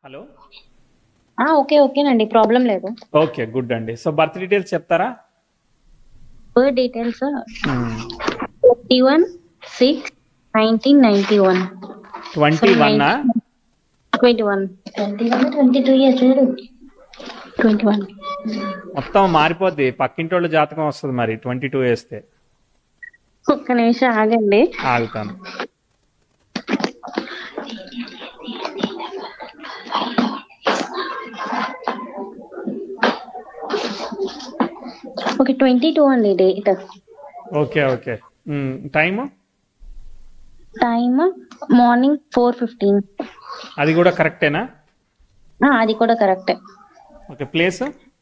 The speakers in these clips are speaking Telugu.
హలో. ఓకే ఓకేనండి, ప్రాబ్లం లేదు. ఓకే, గుడ్ అండి. సో బర్త్ డీటెయిల్స్ చెప్తారా? Birth details 21/6/1991. 21 21 22 ఇయర్స్ 21. మొత్తం మారిపోద్ది, పక్కింటోళ్ళ జాతకం వస్తుంది మరి 22 వేస్తే. ఒక్క నిమిషం ఆగండి. ఆగుతాను. ఓకే 22 అండి date. Okay okay. Time time morning 4:15. అది కూడా కరెక్టేనా? అది కూడా కరెక్టే. Okay, place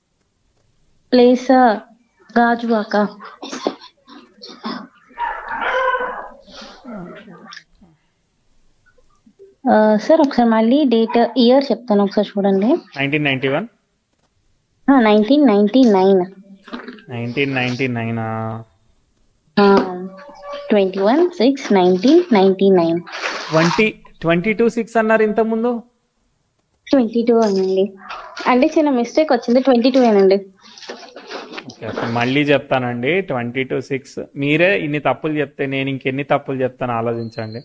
Gajuwaka. సార్ ఒకసారి మళ్ళీ డేట్ ఇయర్ చెప్తాను, ఒకసారి చూడండి. 1991. 1999. 1999. 21/6/1999. 22/6 అన్నారు ఇంతకుముందు. 22 అనండి, అంటే చిన్న మిస్టేక్ వచ్చింది. 22 అనండి. ఓకే ఓకే, మళ్ళీ చెప్తానండి. 22/6. మీరే ఇన్ని తప్పులు చెప్తే నేను ఇంకెన్ని తప్పులు చెప్తాను ఆలోచించండి.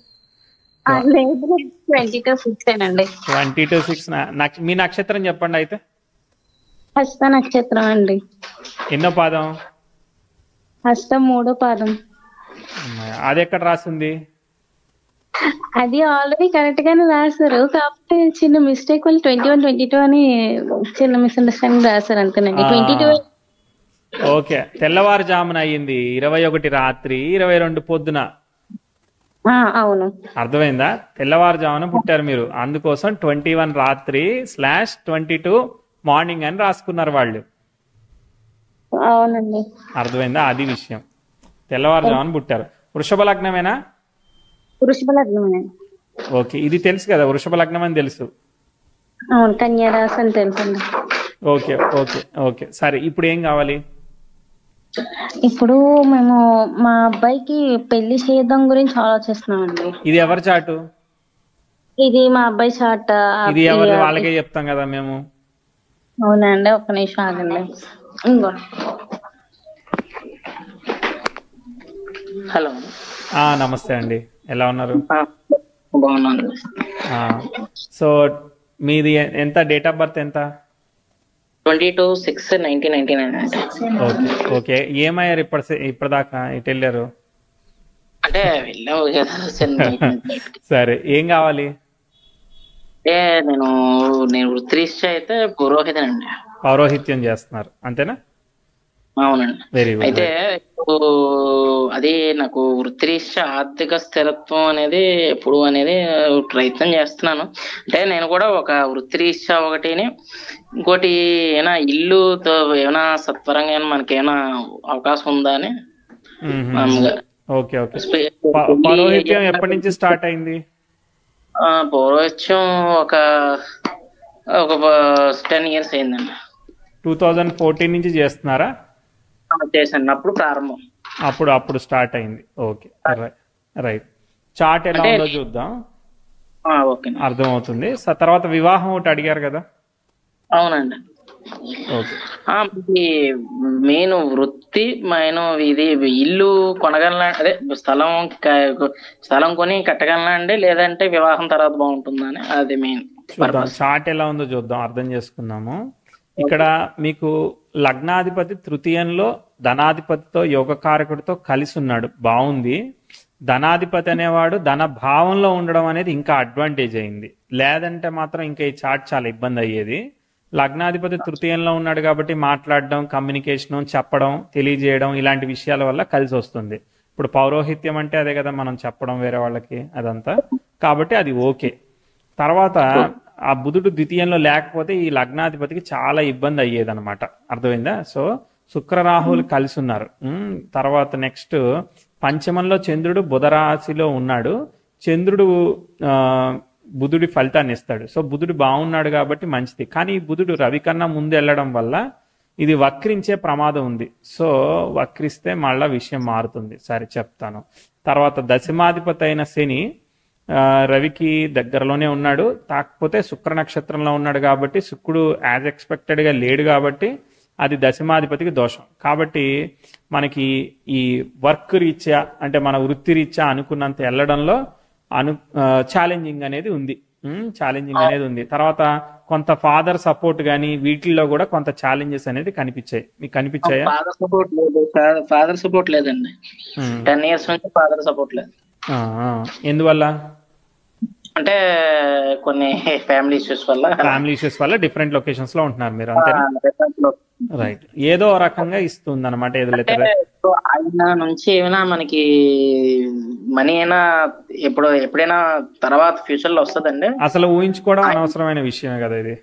22/6 అనండి. 22/6. మీ నక్షత్రం చెప్పండి అయితే. హస్త నక్షత్రం అండి. ఎన్నో పాదం? హస్తం 3వ పాదం. అది ఎక్కడ రాసింది? అది ఆల్రెడీ కరెక్ట్ గానే రాశారు, కాకపోతే చిన్న మిస్టేక్ వల్ల 21, 22 అని చిన్న మిస్అండర్స్టాండింగ్ రాశారు అంతేనండి. 22. ఓకే, తెల్లవారుజామున అయ్యింది 21 రాత్రి 22 పొద్దున. అవును, అర్థమైందా? తెల్లవారుజామున పుట్టారు మీరు, అందుకోసం 21 రాత్రి /22 మార్నింగ్ అని రాసుకున్నారు వాళ్ళు. అవునండి. అర్థమైందా? అది విషయం. తెల్లవారుజామున పుట్టారు. వృషభ లగ్నమేనా? వృషభ లగ్నమే. ఓకే, ఇది తెలుసు కదా, వృషభ లగ్నం అని తెలుసు. అవును, కన్యా రాశి అని తెలుసండి. ఓకే ఓకే ఓకే, సరే ఇప్పుడు ఏం కావాలి? ఇప్పుడు మేము మా అబ్బాయికి పెళ్లి చేయడం గురించి ఆలోచిస్తున్నామండి. ఇది ఎవరి చాటు? ఇది మా అబ్బాయి చాట్. ఇది ఎవరి? వాళ్ళకే చెప్తాం కదా మేము. అవునండి, ఒక్క నిమిషం ఆగండి. ఇంకో హలో. నమస్తే అండి, ఎలా ఉన్నారు? బాగున్నాను. సో మీది ఎంత? డేట్ ఆఫ్ బర్త్ ఎంత? 22/6/1999. ఓకే ఓకే, ఏమయ్యారు ఇప్పటిదాకా? ఇటు వెళ్ళారు అంటే వెళ్ళాము కదా. సరే, ఏం కావాలి? అంటే నేను వృత్తిరీత్యా అయితే పురోహితనండి. పౌరోహిత్యం చేస్తున్నారు అంతేనా? అవునండి. Very good. అయితే అది నాకు వృత్తిరీత్యా ఆర్థిక స్థిరత్వం అనేది ఎప్పుడు అనేది ప్రయత్నం చేస్తున్నాను. అంటే నేను కూడా ఒక వృత్తిరీత్యా ఒకటిని, ఇంకోటి ఏమైనా ఇల్లుతో ఏమైనా సత్వరంగా మనకి ఏమైనా అవకాశం ఉందా అని. ఓకే ఓకే, పౌరోహిత్యం ఎప్పటి నుంచి స్టార్ట్ అయింది? పౌరోహిత్యం ఒక 10 years అయిందండి. 2014 నుంచి చేస్తున్నారా? చేశాను, అప్పుడు ప్రారంభం. అప్పుడు స్టార్ట్ అయింది. Okay right. చార్ట్ ఎలా ఉందో చూద్దాం, ఓకే, అర్థమవుతుంది. తర్వాత వివాహం ఒకటి అడిగారు కదా? అవునండి. ఓకే, మెయిన్ వృత్తి ఇది ఇల్లు కొనగలనా, అదే స్థలం కొని కట్టగలనా అండి, లేదంటే వివాహం తర్వాత బాగుంటుందా అని, అది మెయిన్. చార్ట్ ఎలా ఉందో చూద్దాం, అర్థం చేసుకుందాము. ఇక్కడ మీకు లగ్నాధిపతి తృతీయంలో ధనాధిపతితో యోగకారకుడితో కలిసి ఉన్నాడు, బాగుంది. ధనాధిపతి అనేవాడు ధన భావంలో ఉండడం అనేది ఇంకా అడ్వాంటేజ్ అయింది, లేదంటే మాత్రం ఇంకా ఈ చార్ట్ చాలా ఇబ్బంది అయ్యేది. లగ్నాధిపతి తృతీయంలో ఉన్నాడు కాబట్టి మాట్లాడడం, కమ్యూనికేషన్, చెప్పడం, తెలియజేయడం ఇలాంటి విషయాల వల్ల కలిసి వస్తుంది. ఇప్పుడు పౌరోహిత్యం అంటే అదే కదా, మనం చెప్పడం వేరే వాళ్ళకి అదంతా, కాబట్టి అది ఓకే. తర్వాత ఆ బుధుడు ద్వితీయంలో లేకపోతే ఈ లగ్నాధిపతికి చాలా ఇబ్బంది అయ్యేది అనమాట, అర్థమైందా? సో శుక్ర రాహువులు కలిసి ఉన్నారు. తర్వాత నెక్స్ట్ పంచమంలో చంద్రుడు బుధరాశిలో ఉన్నాడు. చంద్రుడు బుధుడి ఫలితాన్ని ఇస్తాడు. సో బుధుడు బాగున్నాడు కాబట్టి మంచిది. కానీ ఈ బుధుడు రవి కన్నా ముందు వెళ్ళడం వల్ల ఇది వక్రించే ప్రమాదం ఉంది. సో వక్రిస్తే మళ్ళా విషయం మారుతుంది. సరే చెప్తాను. తర్వాత దశమాధిపతి అయిన శని రవికి దగ్గరలోనే ఉన్నాడు, కాకపోతే శుక్ర నక్షత్రంలో ఉన్నాడు కాబట్టి శుక్రుడు యాజ్ ఎక్స్పెక్టెడ్గా లేడు కాబట్టి అది దశమాధిపతికి దోషం. కాబట్టి మనకి ఈ వర్క్ రీత్యా అంటే మన వృత్తి రీత్యా అనుకున్నంత వెళ్ళడంలో ఛాలెంజింగ్ అనేది ఉంది. తర్వాత కొంత ఫాదర్ సపోర్ట్ కానీ వీటిల్లో కూడా కొంత ఛాలెంజెస్ అనేది కనిపించాయి. మీకు కనిపించాయా? ఫాదర్ సపోర్ట్ లేదండి. 10 years నుంచి ఫాదర్ సపోర్ట్ లేదు. ఎందువల్ల అంటే కొన్ని ఫ్యామిలీ ఇష్యూస్ వల్ల డిఫరెంట్ లొకేషన్స్ లో ఉంటున్నారు మీరు, అంతే? రైట్. ఏదో రకంగా ఇస్తుంది అనమాట. ఆయన నుంచి ఏమైనా మనకి మనీ అయినా ఎప్పుడైనా తర్వాత ఫ్యూచర్ లో వస్తుందండి. అసలు ఊహించుకోవడం అనవసరమైన విషయమే కదా ఇది.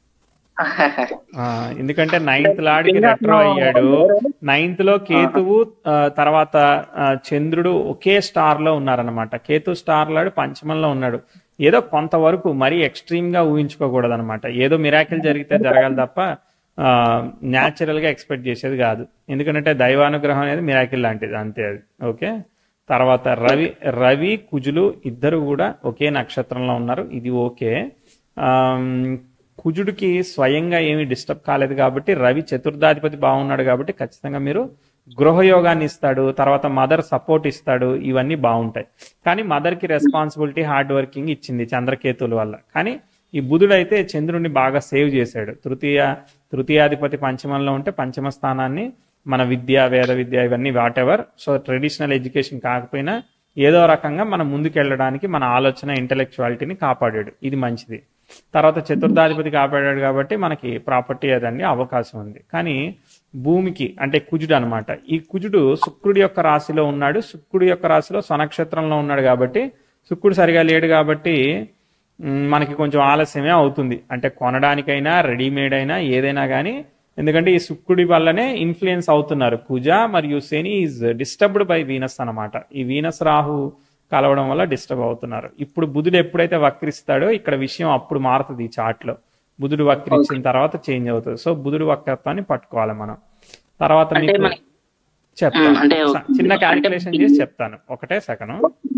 ఎందుకంటే 9th లార్డ్కి రెట్రో అయ్యాడు. 9th లో కేతువు తర్వాత చంద్రుడు ఒకే స్టార్ లో ఉన్నారనమాట. కేతు స్టార్ లార్డ్ పంచమంలో ఉన్నాడు. ఏదో కొంతవరకు మరీ ఎక్స్ట్రీమ్ గా ఊహించుకోకూడదు అనమాట. ఏదో మిరాకిల్ జరిగితే జరగాలి తప్ప న్యాచురల్ గా ఎక్స్పెక్ట్ చేసేది కాదు. ఎందుకంటే దైవానుగ్రహం అనేది మిరాకిల్ లాంటిది, అంతే అది. ఓకే. తర్వాత రవి కుజులు ఇద్దరు కూడా ఒకే నక్షత్రంలో ఉన్నారు, ఇది ఓకే. కుజుడికి స్వయంగా ఏమీ డిస్టర్బ్ కాలేదు కాబట్టి రవి చతుర్థాధిపతి బాగున్నాడు కాబట్టి ఖచ్చితంగా మీరు గృహయోగాన్ని ఇస్తాడు, తర్వాత మదర్ సపోర్ట్ ఇస్తాడు, ఇవన్నీ బాగుంటాయి. కానీ మదర్కి రెస్పాన్సిబిలిటీ హార్డ్ వర్కింగ్ ఇచ్చింది చంద్రకేతుల వల్ల. కానీ ఈ బుధుడు అయితే చంద్రుడిని బాగా సేవ్ చేశాడు. తృతీయాధిపతి పంచమంలో ఉంటే పంచమ స్థానాన్ని మన విద్య, వేద విద్య, ఇవన్నీ whatever, so traditional education కాకపోయినా ఏదో రకంగా మనం ముందుకెళ్ళడానికి మన ఆలోచన ఇంటెలెక్చువాలిటీని కాపాడాడు, ఇది మంచిది. తర్వాత చతుర్థాధిపతి కాపాడాడు కాబట్టి మనకి ప్రాపర్టీ అదండి అవకాశం ఉంది. కానీ భూమికి అంటే కుజుడు అనమాట, ఈ కుజుడు శుక్రుడి యొక్క రాశిలో ఉన్నాడు. శుక్రుడి యొక్క రాశిలో స్వనక్షత్రంలో ఉన్నాడు కాబట్టి శుక్రుడు సరిగా లేడు కాబట్టి మనకి కొంచెం ఆలస్యమే అవుతుంది. అంటే కొనడానికైనా రెడీమేడ్ అయినా ఏదైనా కానీ, ఎందుకంటే ఈ శుక్రుడి వల్లనే ఇన్ఫ్లుయెన్స్ అవుతున్నారు. కుజ మరియు శని ఈజ్ డిస్టర్బ్డ్ బై వీనస్ అనమాట. ఈ వీనస్ రాహు కలవడం వల్ల డిస్టర్బ్ అవుతున్నారు. ఇప్పుడు బుధుడు ఎప్పుడైతే వక్రిస్తాడో ఇక్కడ విషయం అప్పుడు మారుతుంది. ఈ చార్ట్లో బుధుడు వక్రించిన తర్వాత చేంజ్ అవుతుంది. సో బుధుడు వక్రత్వాన్ని పట్టుకోవాలి మనం. తర్వాత మీకు చెప్తాను, చిన్న క్యాలిక్యులేషన్ చేసి చెప్తాను, ఒకటే సెకండ్.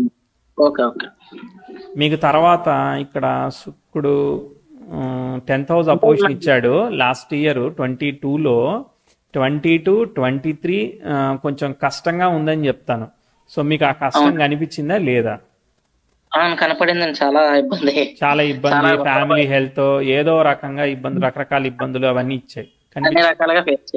మీకు తర్వాత ఇక్కడ శుక్రుడు 10th house అపోజిషన్ ఇచ్చాడు లాస్ట్ ఇయర్ 22లో. 22, 23 కొంచెం కష్టంగా ఉందని చెప్తాను. సో మీకు ఆ కష్టం కనిపించిందా లేదా? కనపడిందండి. చాలా ఇబ్బంది, ఫ్యామిలీ హెల్త్ ఏదో రకంగా ఇబ్బంది, రకరకాల ఇబ్బందులు అవన్నీ ఇచ్చాయి. అన్ని రకాలుగా ఫేస్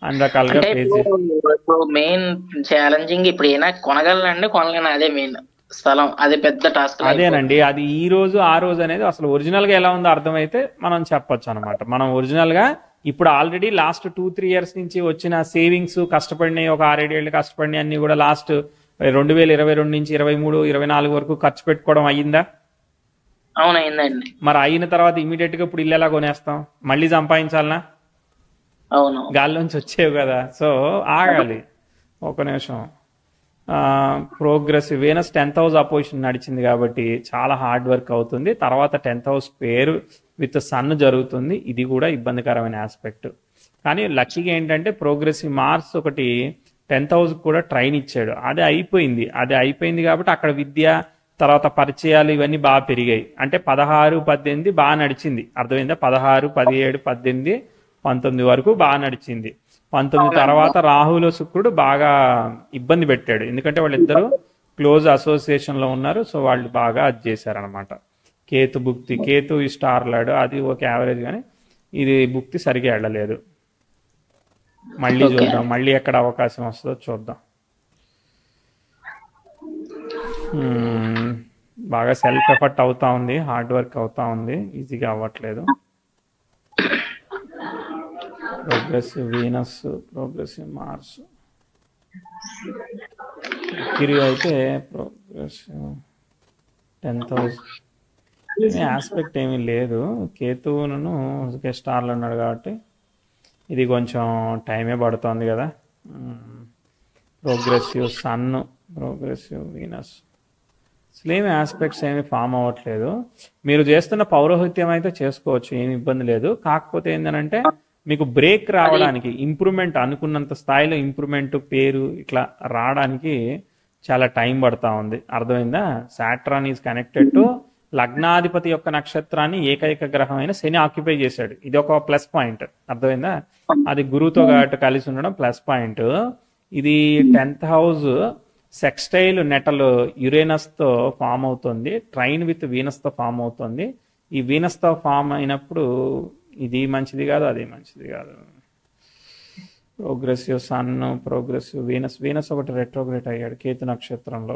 మెయిన్ ఛాలెంజింగ్ ఇప్పుడు ఏమైనా కొనగలను, అదే మెయిన్ స్థలం, అదే పెద్ద టాస్క్. అదేనండి, అది ఈ రోజు ఆ రోజు అనేది అసలు ఒరిజినల్ గా ఎలా ఉందో అర్థమైతే మనం చెప్పొచ్చు అనమాట. మనం ఒరిజినల్ గా ఇప్పుడు ఆల్రెడీ లాస్ట్ 2-3 years నుంచి వచ్చిన సేవింగ్స్, కష్టపడినాయి, ఒక 6-7 ఏళ్ళు కష్టపడినాయి అన్ని కూడా లాస్ట్ 2022 నుంచి 23-24 వరకు ఖర్చు పెట్టుకోవడం అయ్యిందా? అవునయిందండి. మరి అయిన తర్వాత ఇమీడియట్ గా ఇప్పుడు ఇల్లు ఎలా కొనేస్తాం? మళ్ళీ సంపాదించాలనా? అవును, గాల్లోంచి వచ్చేవి కదా. సో ఆగాలి ఒక నిమిషం. Progressive Venus 10th house opposition నడిచింది కాబట్టి చాలా హార్డ్ వర్క్ అవుతుంది. తర్వాత 10th house పేరు విత్ సన్ జరుగుతుంది, ఇది కూడా ఇబ్బందికరమైన ఆస్పెక్ట్. కానీ లక్కీగా ఏంటంటే ప్రోగ్రెసివ్ మార్స్ ఒకటి 10th house కూడా ట్రైన్ ఇచ్చాడు, అది అయిపోయింది కాబట్టి అక్కడ విద్య, తర్వాత పరిచయాలు ఇవన్నీ బాగా పెరిగాయి. అంటే 16, 18 బాగా నడిచింది, అర్థమైందా? 16, 17, 18, 19 వరకు బాగా నడిచింది. 19 తర్వాత రాహులో శుక్రుడు బాగా ఇబ్బంది పెట్టాడు, ఎందుకంటే వాళ్ళిద్దరూ క్లోజ్ అసోసియేషన్ లో ఉన్నారు. సో వాళ్ళు బాగా అది చేశారనమాట. కేతు ఈ స్టార్ లాడు, అది ఒక యావరేజ్, కానీ ఇది భుక్తి సరిగా వెళ్ళలేదు. మళ్ళీ చూద్దాం, మళ్ళీ ఎక్కడ అవకాశం వస్తుందో చూద్దాం. బాగా సెల్ఫ్ ఎఫర్ట్ అవుతా ఉంది, హార్డ్ వర్క్ అవుతా ఉంది, ఈజీగా అవ్వట్లేదు. ప్రోగ్రెసివ్ వీనస్, ప్రోగ్రెసివ్ మార్స్, కిరియో అయితే ప్రోగ్రెసివ్ 10th house ఆస్పెక్ట్ ఏమీ లేదు. కేతువును ఒకే స్టార్లో ఉన్నాడు కాబట్టి ఇది కొంచెం టైమే పడుతుంది కదా. ప్రోగ్రెసివ్ సన్, ప్రోగ్రెసివ్ వీనస్, స్లేమ్ ఆస్పెక్ట్స్ ఏమి ఫామ్ అవ్వట్లేదు. మీరు చేస్తున్న పౌరోహిత్యం అయితే చేసుకోవచ్చు, ఏమి ఇబ్బంది లేదు. కాకపోతే ఏంటంటే మీకు బ్రేక్ రావడానికి, ఇంప్రూవ్మెంట్ అనుకున్నంత స్థాయిలో ఇంప్రూవ్మెంట్, పేరు ఇట్లా రావడానికి చాలా టైం పడతా ఉంది. అర్థమైందా? సాట్రాన్ ఈజ్ కనెక్టెడ్ టు లగ్నాధిపతి యొక్క నక్షత్రాన్ని ఏకైక గ్రహమైన శని ఆక్యుపై చేశాడు. ఇది ఒక ప్లస్ పాయింట్. అర్థమైందా? అది గురువుతో కాబట్టి కలిసి ఉండడం ప్లస్ పాయింట్. ఇది 10th house sextile natal Uranus తో ఫామ్ అవుతుంది, ట్రైన్ విత్ వీనస్ తో ఫామ్ అవుతుంది. ఈ వీనస్ తో ఫామ్ అయినప్పుడు ఇది మంచిది కాదు, అది మంచిది కాదు. Progressive Sun, progressive Venus. Venus ఒకటి రెట్రోగ్రేట్ అయ్యాడు కేతు నక్షత్రంలో.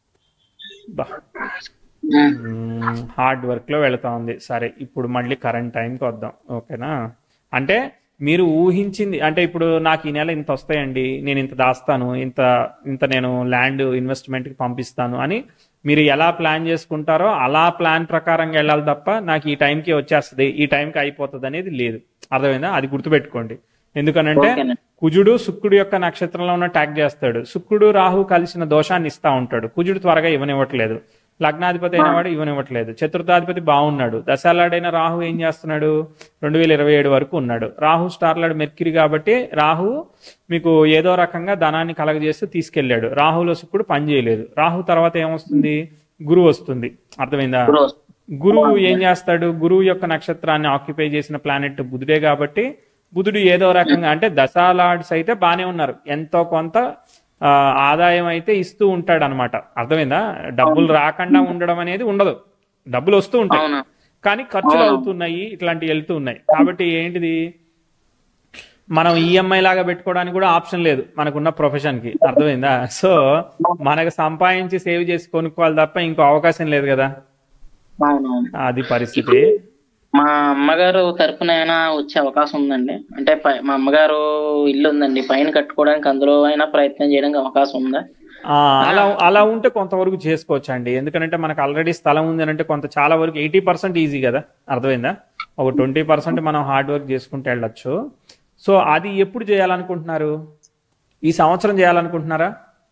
హార్డ్ వర్క్ లో వెళతా ఉంది. సరే, ఇప్పుడు మళ్ళీ కరెంట్ టైంకి వద్దాం. ఓకేనా? అంటే మీరు ఊహించింది అంటే ఇప్పుడు నాకు ఈ నెల ఇంత వస్తాయండి, నేను ఇంత దాస్తాను, ఇంత ఇంత నేను ల్యాండ్ ఇన్వెస్ట్మెంట్కి పంపిస్తాను అని మీరు ఎలా ప్లాన్ చేసుకుంటారో అలా ప్లాన్ ప్రకారంగా వెళ్ళాలి తప్ప నాకు ఈ టైంకి వచ్చేస్తుంది, ఈ టైంకి అయిపోతుంది అనేది లేదు. అర్థమైందా? అది గుర్తుపెట్టుకోండి. ఎందుకనంటే కుజుడు శుక్రుడు యొక్క నక్షత్రంలో ఉన్న ట్యాగ్ చేస్తాడు. శుక్రుడు రాహు కలిసిన దోషాన్ని ఇస్తా ఉంటాడు. కుజుడు త్వరగా ఇవ్వనివ్వట్లేదు. లగ్నాధిపతి అయిన వాడు ఇవ్వనివ్వట్లేదు. చతుర్థాధిపతి బాగున్నాడు. దశాలాడైన రాహు ఏం చేస్తున్నాడు? 2027 వరకు ఉన్నాడు. రాహు స్టార్లాడ్ మెర్క్యూరీ కాబట్టి రాహు మీకు ఏదో రకంగా ధనాన్ని కలగజేస్తూ తీసుకెళ్లాడు. రాహులో శుక్రుడు పని చేయలేదు. రాహు తర్వాత ఏమొస్తుంది? గురువు వస్తుంది. అర్థమైందా? గురువు ఏం చేస్తాడు? గురువు యొక్క నక్షత్రాన్ని ఆక్యుపై చేసిన ప్లానెట్ బుధుడే కాబట్టి బుధుడు ఏదో రకంగా అంటే దశాలాడ్స్ అయితే బానే ఉన్నారు, ఎంతో కొంత ఆదాయం అయితే ఇస్తూ ఉంటాడు అనమాట. అర్థమైందా? డబ్బులు రాకుండా ఉండడం అనేది ఉండదు, డబ్బులు వస్తూ ఉంటాయి కానీ ఖర్చులు అవుతున్నాయి, ఇట్లాంటివి వెళ్తూ ఉన్నాయి. కాబట్టి ఏంటిది, మనం ఈఎంఐ లాగా పెట్టుకోవడానికి కూడా ఆప్షన్ లేదు మనకున్న ప్రొఫెషన్ కి. అర్థమైందా? సో మనకు సంపాదించి సేవ్ చేసి కొనుక్కోవాలి తప్ప ఇంకో అవకాశం లేదు కదా. అది పరిస్థితి. మా అమ్మగారు తరపున అయినా వచ్చే అవకాశం ఉందండి? అంటే మా అమ్మగారు ఇల్లు ఉందండి, పైన కట్టుకోవడానికి అందులో అయినా ప్రయత్నం చేయడానికి అవకాశం ఉందా? అలా ఉంటే కొంతవరకు చేసుకోవచ్చు అండి. ఎందుకంటే మనకు ఆల్రెడీ స్థలం ఉంది అని అంటే కొంత చాలా వరకు 80% ఈజీ కదా. అర్థమైందా? ఒక 20% మనం హార్డ్ వర్క్ చేసుకుంటూ వెళ్ళొచ్చు. సో అది ఎప్పుడు చేయాలనుకుంటున్నారు? ఈ సంవత్సరం చేయాలనుకుంటున్నారా?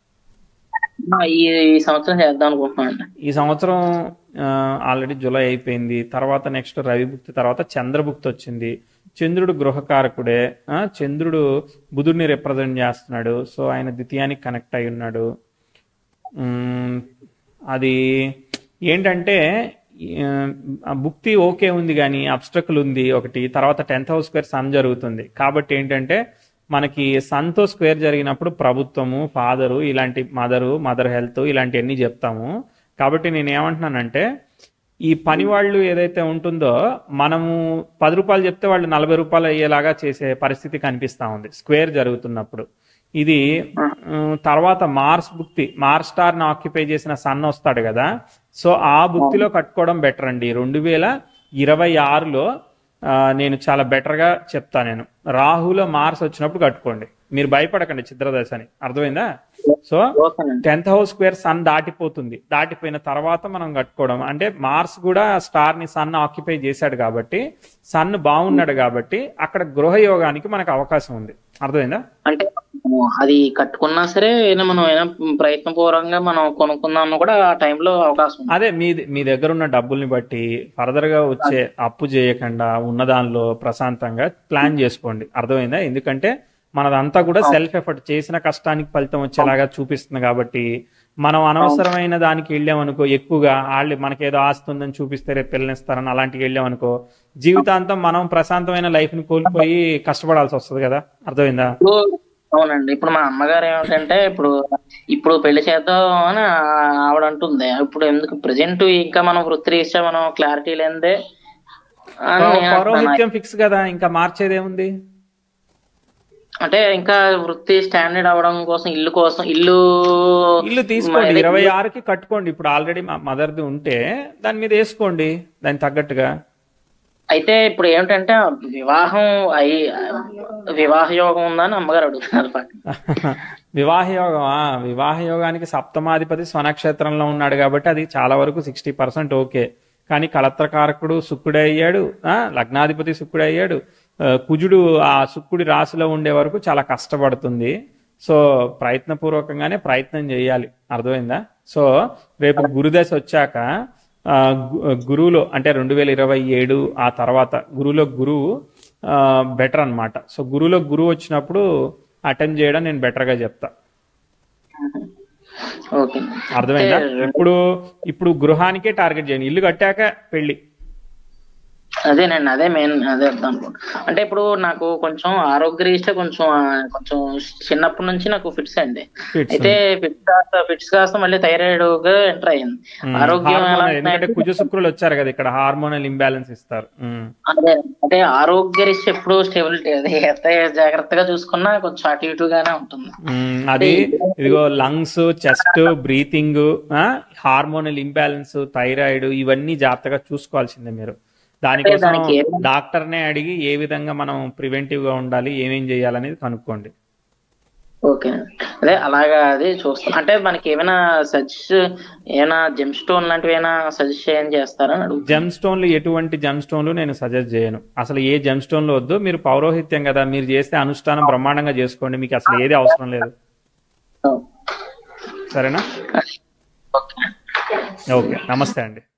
ఈ సంవత్సరం చేద్దాం అనుకుంటున్నాను. ఈ సంవత్సరం ఆల్రెడీ జూలై అయిపోయింది. తర్వాత నెక్స్ట్ రవిభుక్తి, తర్వాత చంద్రభుక్తి వచ్చింది. చంద్రుడు గృహకారకుడే. చంద్రుడు బుధుడిని రిప్రజెంట్ చేస్తున్నాడు. సో ఆయన ద్వితీయానికి కనెక్ట్ అయి ఉన్నాడు. అది ఏంటంటే భుక్తి ఓకే ఉంది కానీ అబ్స్ట్రకుల్ ఉంది ఒకటి. తర్వాత 10th హౌస్ స్క్వేర్ సన్ జరుగుతుంది. కాబట్టి ఏంటంటే మనకి సన్తో స్క్వేర్ జరిగినప్పుడు ప్రభుత్వము, ఫాదరు, ఇలాంటి మదర్ హెల్త్ ఇలాంటివన్నీ చెప్తాము. కాబట్టి నేను ఏమంటున్నానంటే ఈ పని వాళ్ళు ఏదైతే ఉంటుందో మనము 10 రూపాయలు చెప్తే వాళ్ళు 40 రూపాయలు అయ్యేలాగా చేసే పరిస్థితి కనిపిస్తా ఉంది స్క్వేర్ జరుగుతున్నప్పుడు. ఇది తర్వాత మార్స్ భుక్తి, మార్స్ స్టార్ ని ఆక్యుపై చేసిన సన్ వస్తాడు కదా. సో ఆ భుక్తిలో కట్టుకోవడం బెటర్ అండి. 2026లో నేను చాలా బెటర్ గా చెప్తా. నేను రాహులో మార్స్ వచ్చినప్పుడు కట్టుకోండి, మీరు భయపడకండి చిత్రదశ అని. అర్థమైందా? So 10th house square sun దాటిపోతుంది. దాటిపోయిన తర్వాత మనం కట్టుకోవడం అంటే మార్స్ కూడా స్టార్ ని సన్ ఆక్యుపై చేశాడు కాబట్టి, సన్ బాగున్నాడు కాబట్టి అక్కడ గృహయోగానికి మనకు అవకాశం ఉంది. అర్థమైందా? అంటే అది కట్టుకున్నా సరే మనం ప్రయత్నపూర్వకంగా మనం కొనుక్కుందాం కూడా ఆ టైంలో అవకాశం. అదే మీ దగ్గర ఉన్న డబ్బుల్ని బట్టి ఫర్దర్ గా వచ్చే అప్పు చేయకుండా ఉన్న దానిలో ప్రశాంతంగా ప్లాన్ చేసుకోండి. అర్థమైందా? ఎందుకంటే మనదంతా కూడా సెల్ఫ్ ఎఫర్ట్, చేసిన కష్టానికి ఫలితం వచ్చేలాగా చూపిస్తుంది. కాబట్టి మనం అనవసరమైన దానికి వెళ్ళామనుకో, ఎక్కువగా వాళ్ళు మనకేదో ఆస్తుందని చూపిస్తే రేపు పిల్లనిస్తారని అలాంటికి వెళ్ళామనుకో, జీవితాంతం మనం ప్రశాంతమైన లైఫ్ ని కోల్పోయి కష్టపడాల్సి వస్తుంది కదా. అర్థమైందా? అవునండి. ఇప్పుడు మా అమ్మగారు ఏమిటంటే ఇప్పుడు పెళ్లి చేద్దాం అని ఆవిడ అంటుంది. ఇప్పుడు ఎందుకు ప్రెసెంట్ ఇంకా మనం వృత్తిరీత్యా మనం క్లారిటీ లేదే. పౌరోహిత్యం ఫిక్స్ కదా, ఇంకా మార్చేదేముంది? అంటే ఇంకా వృత్తి స్టాండర్డ్ అవడం కోసం ఇల్లు తీసుకోండి. 26కి కట్టుకోండి. ఇప్పుడు ఆల్రెడీ మా మదర్ది ఉంటే దాని మీద వేసుకోండి, దానికి తగ్గట్టుగా. అయితే ఇప్పుడు ఏమిటంటే వివాహ యోగం ఉందని అమ్మగారు అడుగుతున్నారు. వివాహ యోగానికి సప్తమాధిపతి స్వనక్షత్రంలో ఉన్నాడు కాబట్టి అది చాలా వరకు 60% ఓకే. కానీ కళత్రకారకుడు శుక్రుడే అయ్యాడు, లగ్నాధిపతి శుక్రుడే అయ్యాడు. కుజుడు ఆ శుక్రుడి రాశిలో ఉండే వరకు చాలా కష్టపడుతుంది. సో ప్రయత్నపూర్వకంగానే ప్రయత్నం చేయాలి. అర్థమైందా? సో రేపు గురుదశ వచ్చాక గురువులో అంటే 2027 ఆ తర్వాత గురువులో గురువు బెటర్ అన్నమాట. సో గురువులో గురువు వచ్చినప్పుడు అటెండ్ చేయడం నేను బెటర్గా చెప్తా. ఓకే. అర్థమైందా? ఇప్పుడు గృహానికే టార్గెట్ చేయండి, ఇల్లు కట్టాక పెళ్లి. అదేనండి, అదే మెయిన్, అదే అర్థం అనుకోండి. అంటే ఇప్పుడు నాకు కొంచెం ఆరోగ్యరీత్యా కొంచెం చిన్నప్పటి నుంచి నాకు ఫిట్స్ అండి. అయితే ఫిట్స్ కాస్త మళ్ళీ థైరాయిడ్ గా ఎంటర్ అయింది. ఆరోగ్యం ఎందుకంటే కుజ శుక్రులు వచ్చారు కదా ఇక్కడ, హార్మోనల్ ఇంబ్యాలెన్స్ ఇస్తారు. అదే అంటే ఆరోగ్యరీత్యా ఎప్పుడు స్టెబిలిటీ, అది ఎంత జాగ్రత్తగా చూసుకున్నా కొంచెం అటు ఇటుగానే ఉంటుంది. అది ఇదిగో lungs, chest, breathing, hormonal imbalance, thyroid, ఇవన్నీ జాగ్రత్తగా చూసుకోవాల్సిందే మీరు. దానికోసం డాక్టర్నే అడిగి ఏ విధంగా మనం ప్రివెంటివ్ గా ఉండాలి, ఏమేం చేయాలనేది కనుక్కోండి. ఓకే, అదే అలాగా అది చూస్తాం. అంటే మనకి ఏమైనా జెమ్ స్టోన్ లాంటివి ఏమైనా సజెస్ట్ చేస్తారా? జెమ్ స్టోన్లు, ఎటువంటి జెమ్ స్టోన్లు నేను సజెస్ట్ చేయను. అసలు ఏ జెమ్ స్టోన్లు వద్దు. మీరు పౌరోహిత్యం కదా, మీరు చేస్తే అనుష్ఠానం బ్రహ్మాండంగా చేసుకోండి, మీకు అసలు ఏది అవసరం లేదు. సరేనా? ఓకే, నమస్తే అండి.